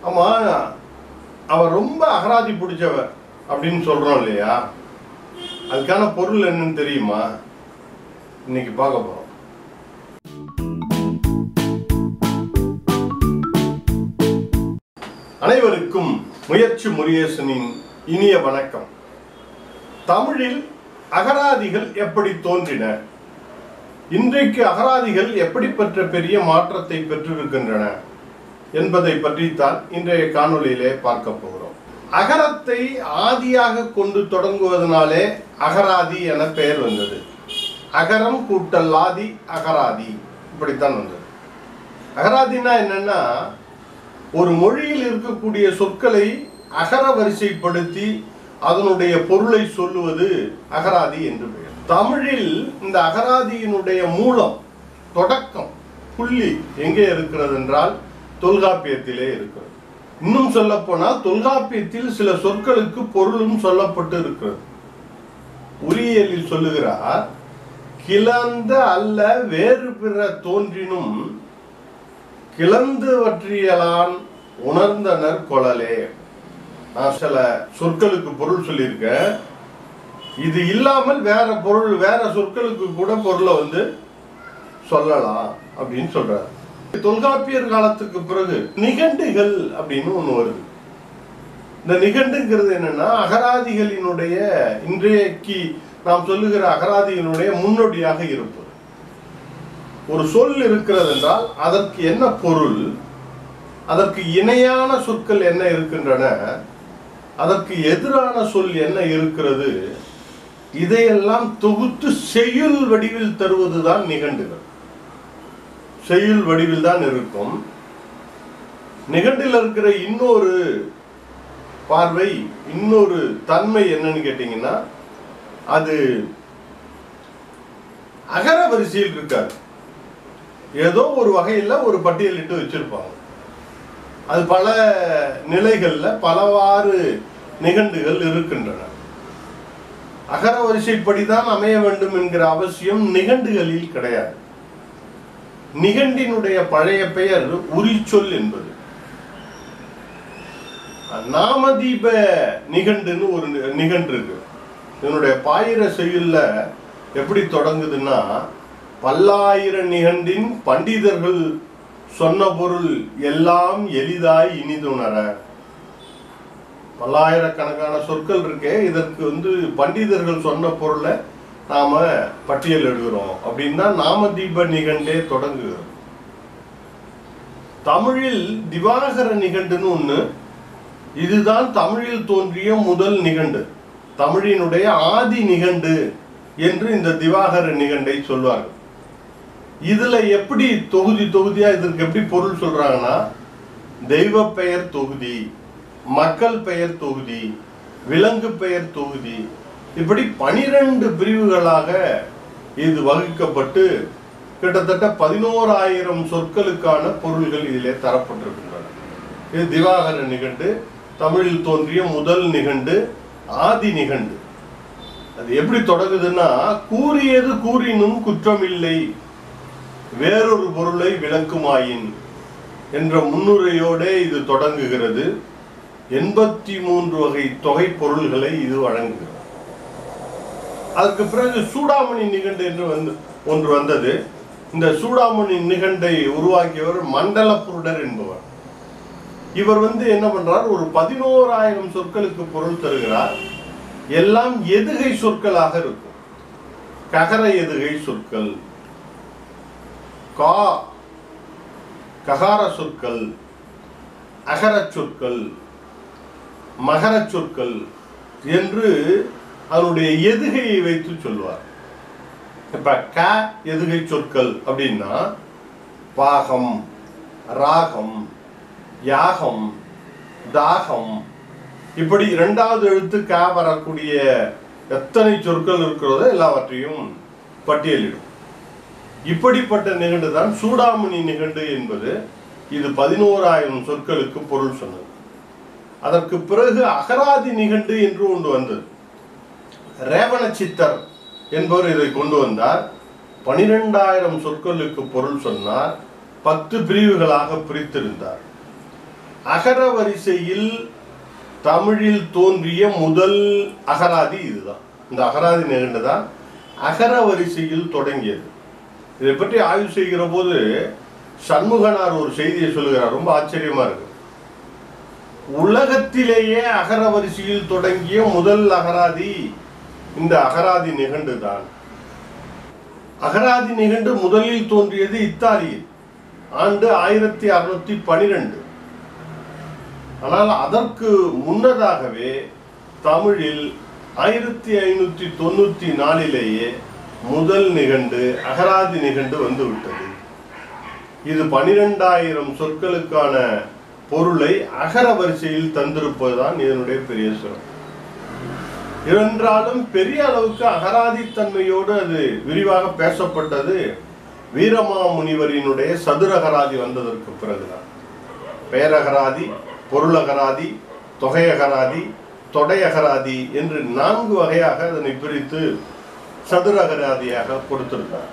ஆமா, அவர் ரொம்ப அகராதி பிடிச்சவர் அப்படின்னு சொல்றோம் இல்லையா? அதுக்கான பொருள் என்னன்னு தெரியுமா? இன்னைக்கு பார்க்க போறோம். அனைவருக்கும் முயற்சி முருகேசனின் இனிய வணக்கம். தமிழில் அகராதிகள் எப்படி தோன்றின, இன்றைக்கு அகராதிகள் எப்படிப்பட்ட பெரிய மாற்றத்தை பெற்றிருக்கின்றன என்பதை பற்றித்தான் இன்றைய காணொளியிலே பார்க்க போகிறோம். அகரத்தை ஆதியாக கொண்டு தொடங்குவதனாலே அகராதி என பெயர் வந்தது. அகரம் கூட்டல் ஆதி அகராதி, இப்படித்தான் வந்தது. அகராதினா என்னன்னா, ஒரு மொழியில் இருக்கக்கூடிய சொற்களை அகர வரிசைப்படுத்தி அதனுடைய பொருளை சொல்லுவது அகராதி என்று பெயர். தமிழில் இந்த அகராதியினுடைய மூலம், தொடக்கம், புள்ளி எங்கே இருக்கிறது என்றால் தொல்காப்பியத்திலே இருக்கிறது. இன்னும் சொல்ல போனால் தொல்காப்பியத்தில் சில சொற்களுக்கு பொருளும் சொல்லப்பட்டு இருக்கிறது. உரியலில் சொல்லுகிறார், கிளந்த அல்ல வேறு பிற தோன்றினும் கிளந்துவற்றியலான் உணர்ந்தனர் கொளலே. நான் சில சொற்களுக்கு பொருள் சொல்லியிருக்கேன். இது இல்லாமல் வேற பொருள், வேற சொற்களுக்கு கூட பொருளை சொல்லலாம் அப்படின்னு சொல்றாரு. தொல்காப்பியர் காலத்துக்கு பிறகு நிகண்டுகள் அப்படின்னு ஒண்ணு வருது. இந்த நிகண்டுங்கிறது என்னன்னா, அகராதிகளினுடைய, இன்றைக்கு நாம் சொல்லுகிற அகராதிகளுடைய முன்னோடியாக இருப்பது. ஒரு சொல் இருக்கிறது என்றால் அதற்கு என்ன பொருள், அதற்கு இணையான சொற்கள் என்ன இருக்கின்றன, அதற்கு எதிரான சொல் என்ன இருக்கிறது, இதையெல்லாம் தொகுத்து செய்யுள் வடிவில் தருவதுதான் நிகண்டுகள். செய்யுள் வடிவில் தான் இருக்கும். நிகண்டில் இருக்கிற இன்னொரு பார்வை, இன்னொரு தன்மை என்னன்னு கேட்டீங்கன்னா, அது அகர வரிசையில் இருக்காது. ஏதோ ஒரு வகையில் ஒரு பட்டியலிட்டு வச்சிருப்பாங்க. அது பல நிலைகள்ல பலவாறு நிகண்டுகள் இருக்கின்றன. அகர வரிசைப்படிதான் அமைய வேண்டும் என்கிற அவசியம் நிகண்டுகளில் கிடையாது. நிகண்டினுடைய பழைய பெயர் உரிச்சொல் என்பது. நாமதீப நிகண்டுன்னு ஒரு நிகண்டு இருக்கு. இதனுடைய பாயிர செய்யுள்ள எப்படி தொடங்குதுன்னா, பல்லாயிர நிகண்டின் பண்டிதர்கள் சொன்ன பொருள் எல்லாம் எளிதாய் இனிதுணர. பல்லாயிரக்கணக்கான சொற்கள் இருக்கே, இதற்கு பண்டிதர்கள் சொன்ன பொருளை நாம பட்டியல் எழுதுறோம் அப்படின்னா நாமதீப நிகண்டே தொடங்குகிறது. தமிழில் திவாகர நிகண்டுன்னு ஒண்ணு, இதுதான் தமிழில் தோன்றிய முதல் நிகண்டு, தமிழினுடைய ஆதி நிகண்டு என்று இந்த திவாகர நிகண்டை சொல்வார்கள். இதுல எப்படி தொகுதி தொகுதியா இதற்கு எப்படி பொருள் சொல்றாங்கன்னா, தெய்வ பெயர் தொகுதி, மக்கள் பெயர் தொகுதி, விலங்கு பெயர் தொகுதி, இப்படி 12 பிரிவுகளாக இது வகுக்கப்பட்டு கிட்டத்தட்ட 11,000 சொற்களுக்கான பொருள்கள் இதிலே தரப்பட்டிருக்கின்றன. இது திவாகர நிகண்டு, தமிழில் தோன்றிய முதல் நிகண்டு, ஆதி நிகண்டு. அது எப்படி தொடங்குதுன்னா, கூறியது கூறினும் குற்றமில்லை வேறொரு பொருளை விளக்குமாயின் என்ற முன்னுரையோட இது தொடங்குகிறது. 83 வகை தொகை பொருள்களை இது வழங்குகிறது. அதற்கு பிறகு சூடாமணி நிகண்டு என்று ஒன்று வந்தது. இந்த சூடாமணி நிகண்டை உருவாக்கியவர் மண்டலப்புருடர் என்பவர். இவர் என்ன பண்றார், ஒரு 11,000 சொற்களுக்கு பொருள் தருகிறார். எல்லாம் எதுகை சொற்களாக இருக்கும். ககர எதுகை சொற்கள், ககார சொற்கள், அகர சொற்கள், மகர சொற்கள் என்று அதனுடைய எதுகையை வைத்து சொல்லுவார். இப்ப க எதுகை சொற்கள் அப்படின்னா பாகம், ராகம், யாகம், தாகம், இப்படி 2வது எழுத்து க வரக்கூடிய எத்தனை சொற்கள் இருக்கிறதோ எல்லாவற்றையும் பட்டியலிடும். இப்படிப்பட்ட நிகண்டு தான் சூடாமணி நிகண்டு என்பது. இது 11,000 சொற்களுக்கு பொருள் சொன்னது. அதற்கு பிறகு அகராதி நிகண்டு என்று ஒன்று வந்தது. ரேவண சித்தர் என்பவர் இதை கொண்டு வந்தார். 12,000 சொற்களுக்கு பொருள் சொன்னார். 10 பிரிவுகளாக பிரித்திருந்தார். அகர வரிசையில் தமிழில் தோன்றிய முதல் அகராதி இதுதான். இந்த அகராதி நிகண்டு தான் அகர வரிசையில் தொடங்கியது. இதை பற்றி ஆய்வு செய்கிற போது சண்முகனார் ஒரு செய்தியை சொல்லுகிறார், ரொம்ப ஆச்சரியமா இருக்கு. உலகத்திலேயே அகர வரிசையில் தொடங்கிய முதல் அகராதி இந்த அகராதி நிகண்டு தான். அகராதி நிகண்டு முதலில் தோன்றியது இத்தாலியில், ஆண்டு 1612. ஆனால் அதற்கு முன்னதாகவே தமிழில் 1594 முதல் நிகண்டு அகராதி நிகண்டு வந்து விட்டது. இது 12,000 சொற்களுக்கான பொருளை அகர வரிசையில் தந்திருப்பதுதான் இதனுடைய பெரிய சிறப்பு. என்றாலும் பெரிய அளவுக்கு அகராதி தன்மையோடு அது விரிவாக பேசப்பட்டது வீரமாமுனிவரினுடைய சதுரகராதி வந்ததற்கு பிறகுதான். பெயரகராதி, பொருளகராதி, தொகையகராதி, தொடையகராதி என்று 4 வகையாக அதனை பிரித்து சதுரகராதியாக கொடுத்திருந்தார்.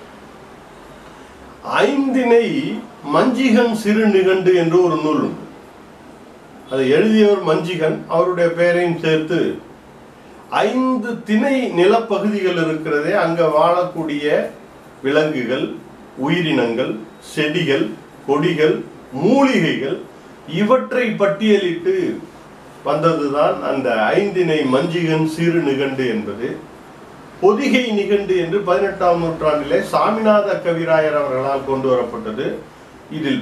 5 மஞ்சிகன் சிறு நிகண்டு என்று ஒரு நூல் உண்டு. அதை எழுதியவர் மஞ்சிகன், அவருடைய பெயரையும் சேர்த்து 5 திணை நிலப்பகுதிகள் இருக்கிறதே, அங்க வாழக்கூடிய விலங்குகள், உயிரினங்கள், செடிகள், கொடிகள், மூலிகைகள் இவற்றை பட்டியலிட்டு வந்ததுதான் அந்த 5 மஞ்சிகன் சிறு நிகண்டு என்பது. பொதிகை நிகண்டு என்று 18ஆம் நூற்றாண்டிலே சாமிநாத கவிராயர் அவர்களால் கொண்டு வரப்பட்டது. இதில்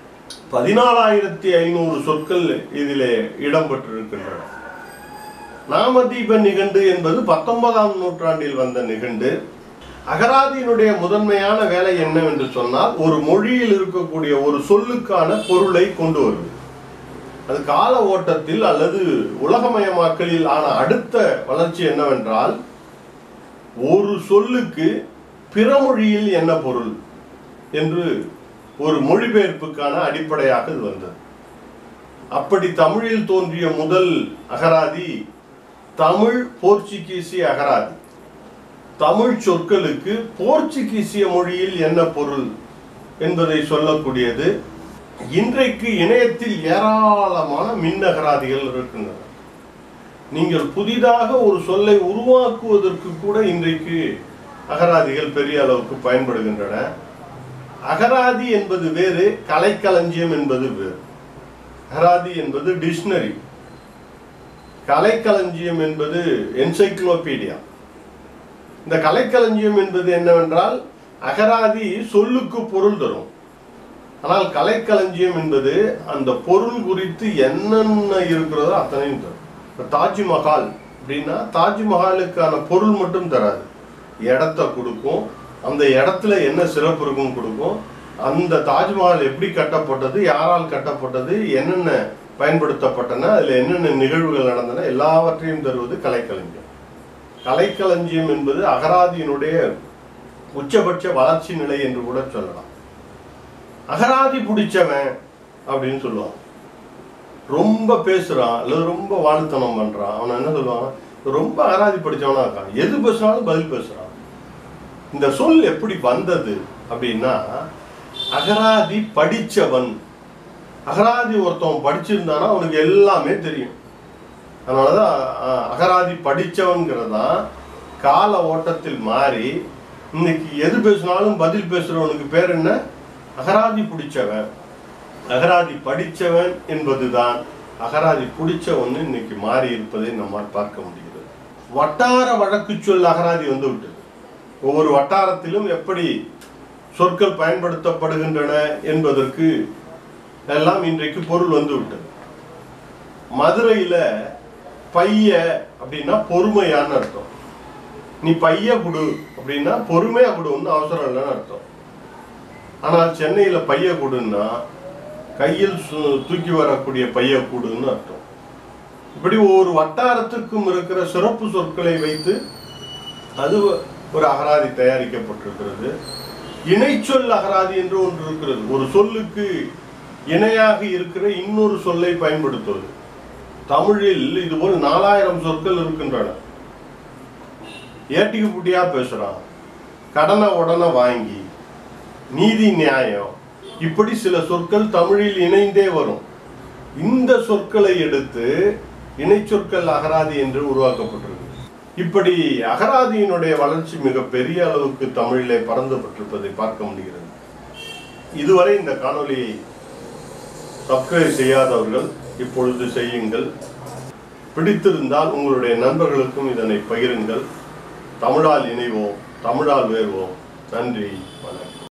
14,500 சொற்கள் இதிலே இடம்பெற்றிருக்கின்றன. நாமதீப நிகண்டு என்பது 19ஆம் நூற்றாண்டில் வந்த நிகண்டு. அகராதியினுடைய முதன்மையான வேலை என்னவென்று சொன்னால், ஒரு மொழியில் இருக்கக்கூடிய ஒரு சொல்லுக்கான பொருளை கொண்டு வருவது. அது கால ஓட்டத்தில் அல்லது உலகமயமாக்கலில் ஆன அடுத்த வளர்ச்சி என்னவென்றால், ஒரு சொல்லுக்கு பிற மொழியில் என்ன பொருள் என்று ஒரு மொழிபெயர்ப்புக்கான அடிப்படையாக இது வந்தது. அப்படி தமிழில் தோன்றிய முதல் அகராதி தமிழ் போர்ச்சுகீசிய அகராதி. தமிழ் சொற்களுக்கு போர்ச்சுகீசிய மொழியில் என்ன பொருள் என்பதை சொல்லக்கூடியது. இன்றைக்கு இணையத்தில் ஏராளமான மின்னகராதிகள் இருக்கின்றன. நீங்கள் புதிதாக ஒரு சொல்லை உருவாக்குவதற்கு கூட இன்றைக்கு அகராதிகள் பெரிய அளவுக்கு பயன்படுகின்றன. அகராதி என்பது வேறு, கலைக்களஞ்சியம் என்பது வேறு. அகராதி என்பது டிக்ஷனரி, கலைக்களஞ்சியம் என்பது என்சைக்ளோபீடியா. இந்த கலைக்களஞ்சியம் என்பது என்னவென்றால், அகராதி சொல்லுக்கு பொருள் தரும். ஆனால் கலைக்களஞ்சியம் என்பது அந்த பொருள் குறித்து என்னென்ன இருக்கிறதோ அத்தனையும் தரும். தாஜ்மஹால் அப்படின்னா தாஜ்மஹாலுக்கான பொருள் மட்டும் தராது, இடத்த கொடுக்கும், அந்த இடத்துல என்ன சிறப்பு இருக்கும் கொடுக்கும், அந்த தாஜ்மஹால் எப்படி கட்டப்பட்டது, யாரால் கட்டப்பட்டது, என்னென்ன பயன்படுத்தப்பட்டன, அதில் என்னென்ன நிகழ்வுகள் நடந்தன, எல்லாவற்றையும் தருவது கலைக்களஞ்சியம். கலைக்களஞ்சியம் என்பது அகராதியினுடைய உச்சபட்ச வளர்ச்சி நிலை என்று கூட சொல்லலாம். அகராதி பிடிச்சவன் அப்படின்னு சொல்லுவான். ரொம்ப பேசுறான் அல்லது ரொம்ப வாழ்த்தனம் பண்றான், அவனை என்ன சொல்லுவான், ரொம்ப அகராதி படிச்சவனா இருக்கான், எது பேசினாலும் பதில் பேசுறான். இந்த சொல் எப்படி வந்தது அப்படின்னா, அகராதி படிச்சவன். அகராதி ஒருத்தவன் படிச்சிருந்தானா அவனுக்கு எல்லாமே தெரியும். அதனாலதான் அகராதி படிச்சவன்கிறதான் கால ஓட்டத்தில் மாறி இன்னைக்கு எது பேசினாலும் பதில் பேசுறவனுக்கு பேர் என்ன, அகராதி பிடிச்சவன். அகராதி படிச்சவன் என்பதுதான் அகராதி பிடிச்சவன் இன்னைக்கு மாறி இருப்பதை நம்மால் பார்க்க முடிகிறது. வட்டார வழக்கு சொல் அகராதி வந்து விட்டது. ஒவ்வொரு வட்டாரத்திலும் எப்படி சொற்கள் பயன்படுத்தப்படுகின்றன என்பதற்கு எல்லாம் இன்றைக்கு பொருள் வந்து விட்டது. மதுரையில பைய அப்படின்னா பொறுமையான்னு அர்த்தம். நீ பைய குடு அப்படின்னா பொறுமையா குடுன்னு அவசரம் இல்லைன்னு அர்த்தம். ஆனால் சென்னையில பைய குடுன்னா கையில் தூக்கி வரக்கூடிய பைய கூடுன்னு அர்த்தம். இப்படி ஒவ்வொரு வட்டாரத்துக்கும் இருக்கிற சிறப்பு சொற்களை வைத்து அது ஒரு அகராதி தயாரிக்கப்பட்டிருக்கிறது. இணைச்சொல் அகராதி என்று ஒன்று இருக்கிறது. ஒரு சொல்லுக்கு இணையாக இருக்கிற இன்னொரு சொல்லை பயன்படுத்துவது. தமிழில் இதுபோல் 4000 சொற்கள் இருக்கின்றன. ஏட்டிக்கு புட்டியா பேசுறான், கடனை உடனே வாங்கி, நீதி நியாயம், இப்படி சில சொற்கள் தமிழில் இணைந்தே வரும். இந்த சொற்களை எடுத்து இணை சொற்கள் அகராதி என்று உருவாக்கப்பட்டிருக்கு. இப்படி அகராதியினுடைய வளர்ச்சி மிக பெரிய அளவுக்கு தமிழிலே பறந்துபட்டிருப்பதை பார்க்க முடிகிறது. இதுவரை இந்த காணொலியை சப்ஸ்கிரைப் செய்யாதவர்கள் இப்பொழுது செய்யுங்கள். பிடித்திருந்தால் உங்களுடைய நண்பர்களுக்கும் இதனை பகிருங்கள். தமிழால் இணைவோம், தமிழால் வேர்வோம். நன்றி, வணக்கம்.